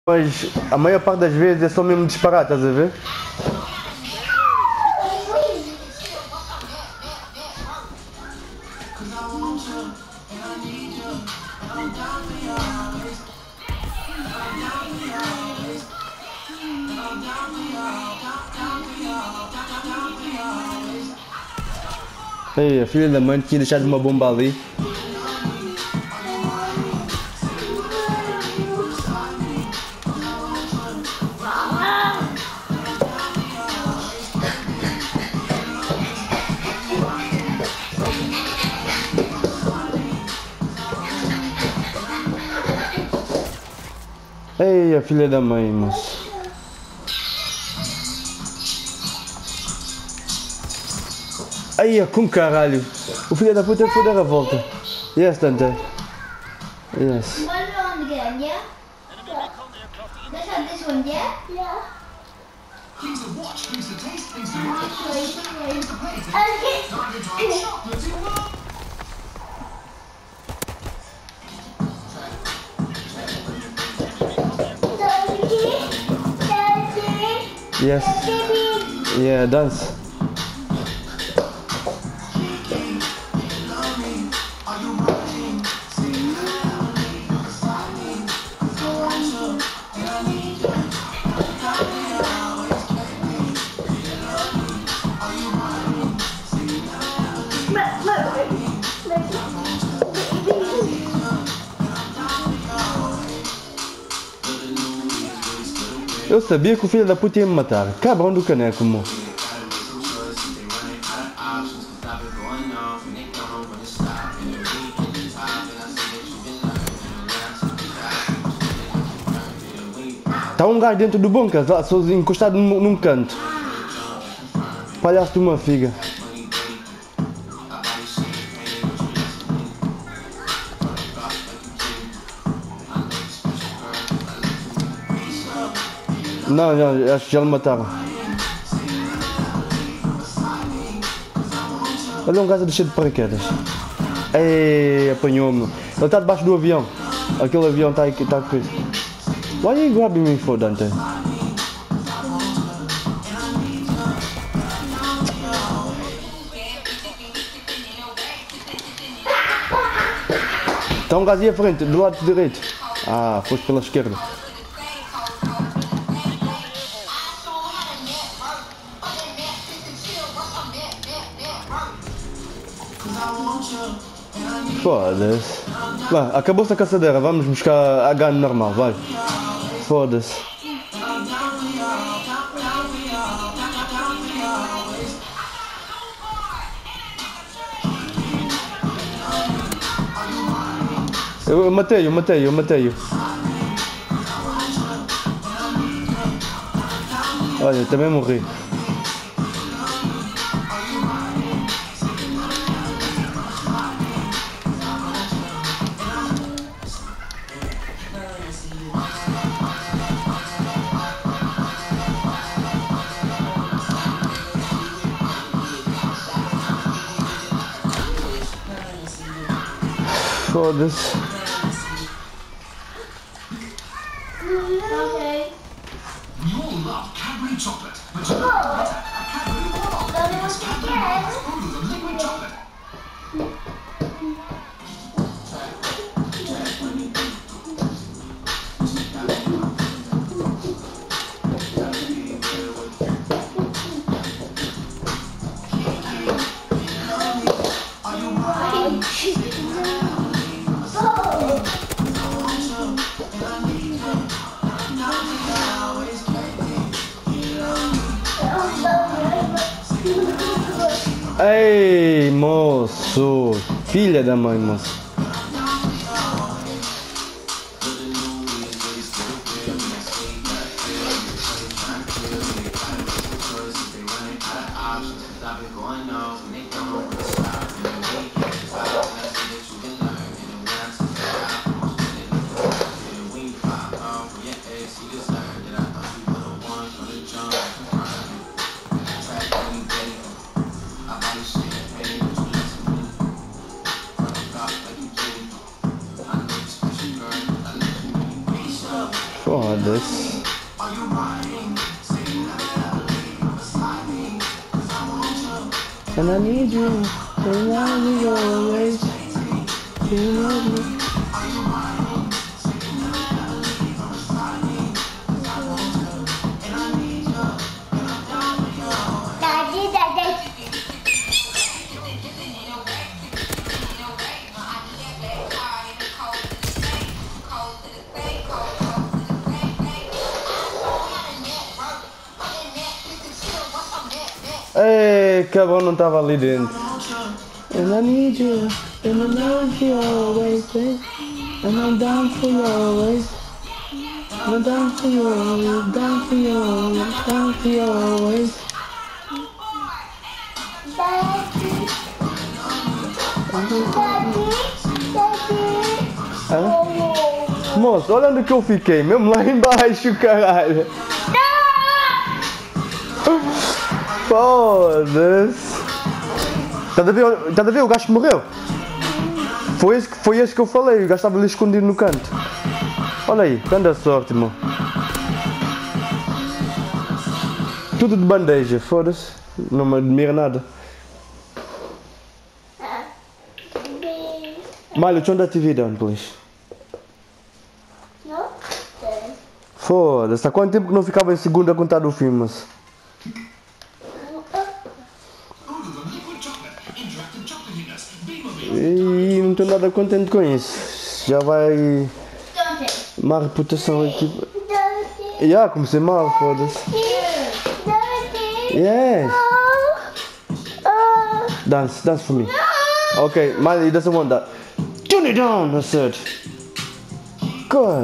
Mas a maior parte das vezes é só mesmo disparar, estás a ver? Ei, a filha da mãe tinha deixado uma bomba ali. Ei, a filha da mãe, moço. Aí, com caralho. O filho da puta foi dar a volta. Yes, Dante. Yes. On again, yeah? Let's have this one, yeah? Yeah. Things to watch, things to taste, things to watch. Things to play. Time to try chocolate in love. Yes. Yeah, dance. Eu sabia que o filho da puta ia me matar. Cabrão do caneco, mo. Tá um gajo dentro do bunker, lá, sozinho, encostado num canto. Palhaço de uma figa. Não, acho que já lhe mataram. Olha um gajo cheio de paraquedas. Ei, apanhou-me. Ele está debaixo do avião. Aquele avião está aqui, está coisa. Why are you grabbing me for, Dante? Está um gajo aí à frente, do lado direito. Ah, foste pela esquerda. Foda-se. Vai, acabou-se a caçadeira, vamos buscar a gun normal, vai. Foda-se. Eu matei-o. Olha, também morri. Foda-se. Okay. We all love Cadbury chocolate, but you know better. A Cadbury Warlock is Cadbury Warlock smooth and liquid chocolate. Ei, moço. Filha da mãe, moço. Foda-se. Foda-se. And I need you, and I need you always. You love me. Ei, cabrão, não estava ali dentro. And I need you, and I love you always, babe. And I'm down for you always. And I'm down for you always, down for you always, down for you always. Hã? Moço, olha onde que eu fiquei, mesmo lá embaixo, caralho. Foda-se. Estás a ver o gajo que morreu? Foi esse que eu falei, o gajo estava ali escondido no canto. Olha aí, grande sorte, irmão. Tudo de bandeja, foda-se. Não me admira nada. Miley, turn that TV down, please. Foda-se, há quanto tempo que não ficava em segundo a contar do filme, mas... E não estou nada contente com isso. Já vai... má reputação aqui. Comecei mal, foda-se. Yes. Dance for me. Okay, Miley, he doesn't want that. Turn it down, I said. God.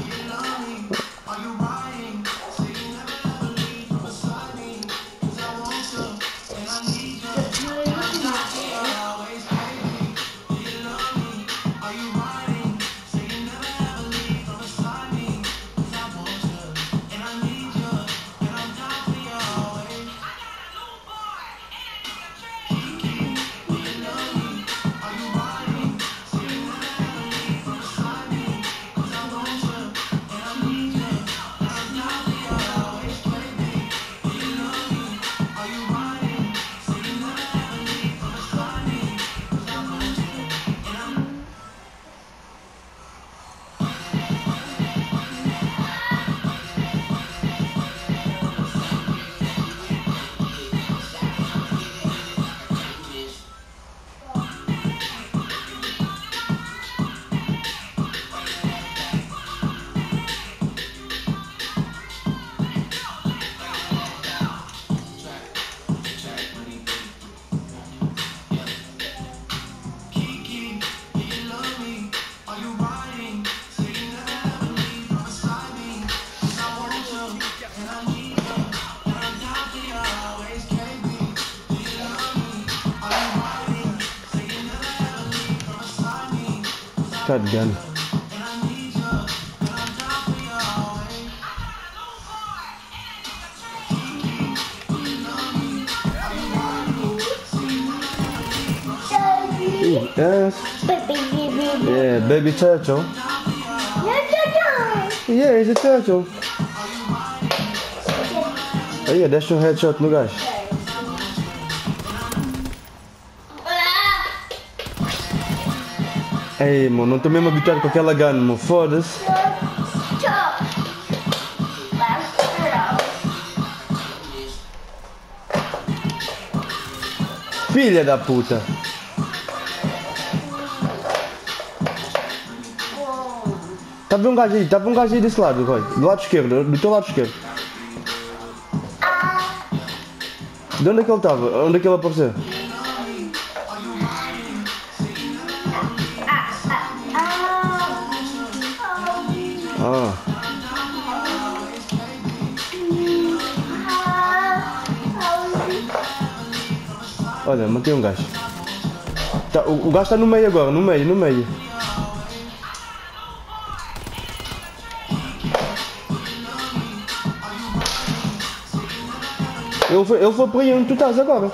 Shotgun. Yes. Yeah, baby turtle. Yeah, he's a turtle. Aí, deixa um headshot no gajo. Ei, mano, não estou mesmo habituado com aquela gun, mano. Foda-se. Filha da puta. Tá vendo um gajo aí desse lado, Roy. Do lado esquerdo, do teu lado esquerdo. De onde é que ele estava? Onde é que ele apareceu? Olha, matei um gajo. Tá, o gajo está no meio agora, no meio. Ele foi por aí onde tu estás agora.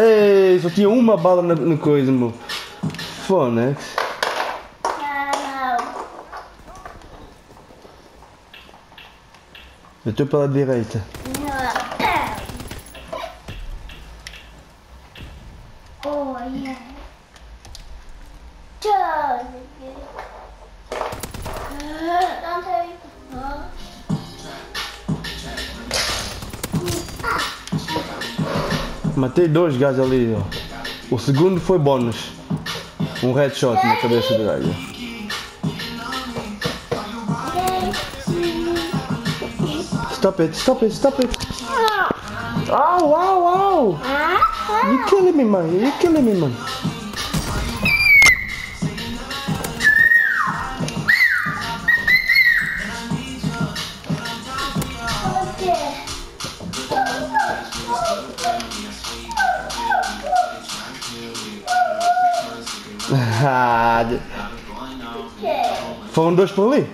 Ei, só tinha uma bala na coisa, meu. Fonex. Não. Eu estou pela direita. Oh, yeah. Don't take. Matei 2 gajos ali, ó. O segundo foi bônus. Um headshot na cabeça do gajo. Stop it, stop it, stop it. Ow, ow, ow. You killing me, man. You killing me, man. Foram 2 por ali.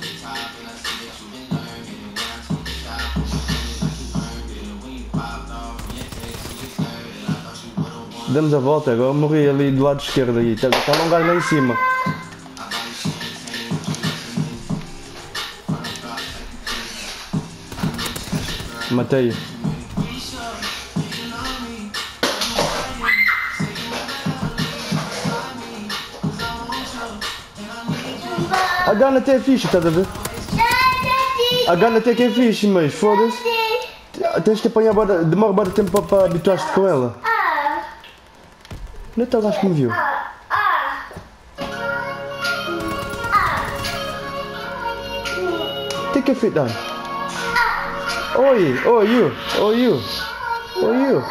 Damos a volta agora, morri ali do lado esquerdo aí. Está um gajo lá em cima. Matei-o. A gana até é fixe, estás a ver? A gana até que é fixe, mas foda-se. Tens que apanhar, demora bastante tempo para habituar-te com ela. Não é tão gajo que me viu. Take a fit down. Oi, oh you, oh you, oh you.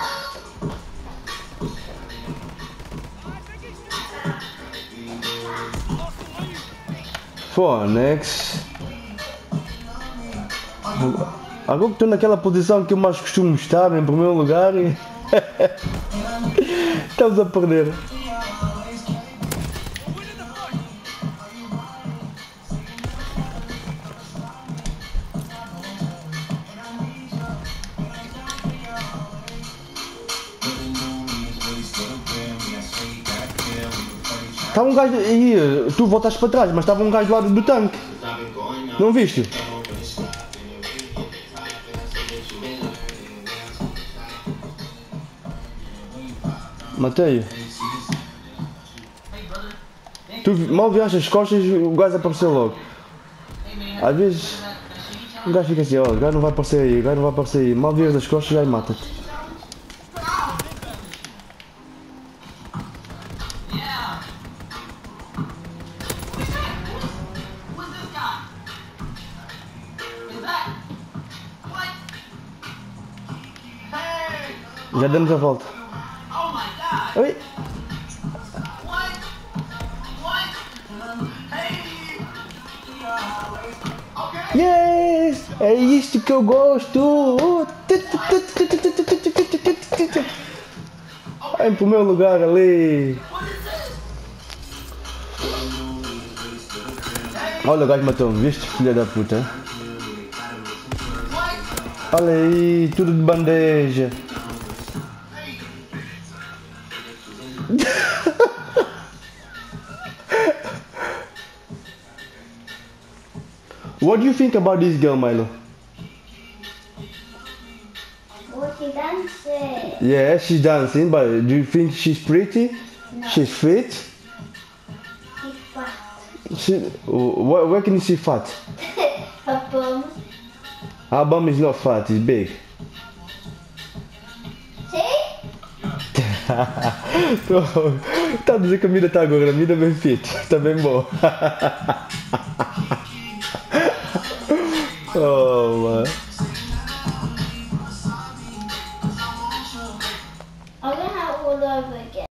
Fonex. Agora que estou naquela posição que eu mais costumo estar, em primeiro lugar, e estamos a perder. Estava um gajo aí, tu voltaste para trás, mas estava um gajo lá do tanque. Não viste? Matei-o. Tu mal viraste as costas e o gajo apareceu logo. Às vezes o gajo fica assim, ó, o gajo não vai aparecer aí, o gajo não vai aparecer aí. Mal viras as costas já mata-te. Já damos a volta. Oi. Yes! É isto que eu gosto! Em primeiro lugar ali. Olha, o gajo matou-me, viste? Filha da puta. Olha aí, tudo de bandeja. What do you think about this girl, Milo? Oh, she dancing. Yeah, she's dancing, but do you think she's pretty? No. She's fit? She's fat. Where can you see fat? Her bum. Her bum is not fat, it's big. See? Tá a dizer que a vida está agora, a vida bem fit, está bem boa. Oh, man. I'm gonna have all over again.